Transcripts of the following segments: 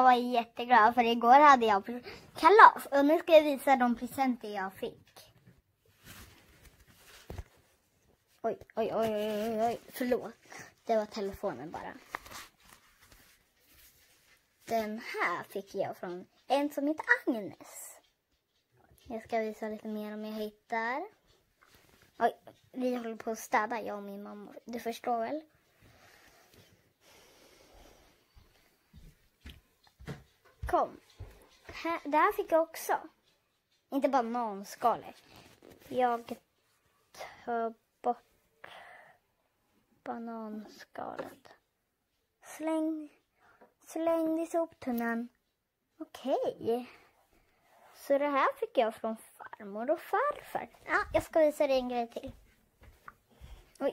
jag är jätteglad för igår hade jag kalas. Och nu ska jag visa de presenter jag fick. Oj. Förlåt. Det var telefonen bara. Den här fick jag från en som heter Agnes. Jag ska visa lite mer om jag hittar. Oj, vi håller på att städa, jag och min mamma. Du förstår väl? Kom. Det här fick jag också. Inte bananskalet. Jag tar bort bananskalet. Släng i soptunnan. Okej. Så det här fick jag från farmor och farfar. Ja, jag ska visa dig en grej till. Oj.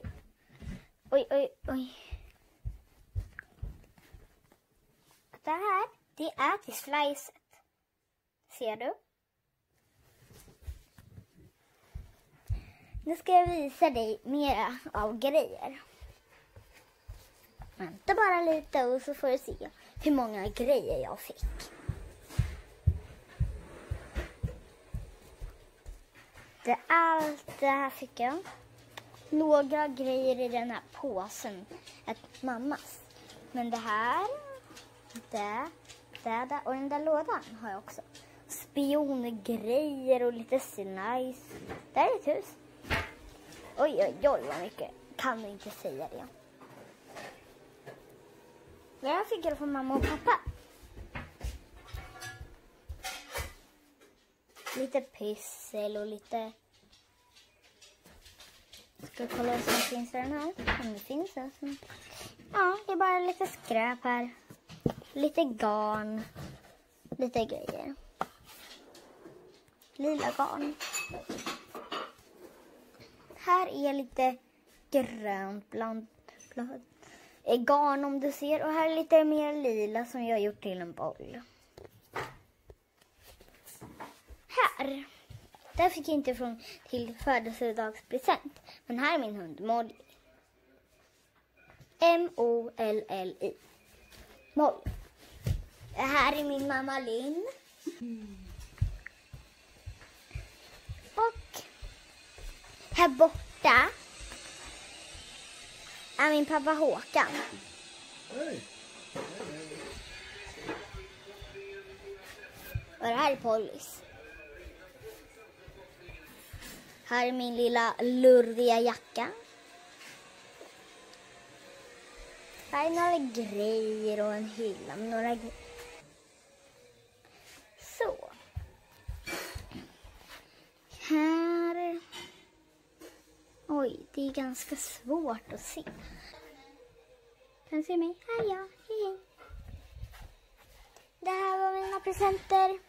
Det här, det är till slicet. Ser du? Nu ska jag visa dig mera av grejer. Vänta bara lite och så får du se hur många grejer jag fick. Allt det här fick jag. Några grejer i den här påsen. Ett mammas. Men det här, det och den där lådan har jag också. Spiongrejer och lite nice. Det är ett hus. Oj, vad mycket. Kan du inte säga det. Det här fick jag från mamma och pappa. Lite pyssel och lite... Ska vi kolla vad som finns i den här? Om det finns alltså. Ja, det är bara lite skräp här. Lite garn. Lite grejer. Lila garn. Här är lite grönt bland garn om du ser. Och här är lite mer lila som jag har gjort till en boll. Här. Där fick jag inte till födelsedagspresent. Men här är min hund Molly. M-O-L-L-I. Molly. Det här är min mamma Linn. Och här borta är min pappa Håkan. Och det här är Pollys. Här är min lilla lurviga jacka. Här är några grejer och en hylla med några grejer. Så. Här. Oj, det är ganska svårt att se. Kan du se mig? Här ja, hej. Det här var mina presenter.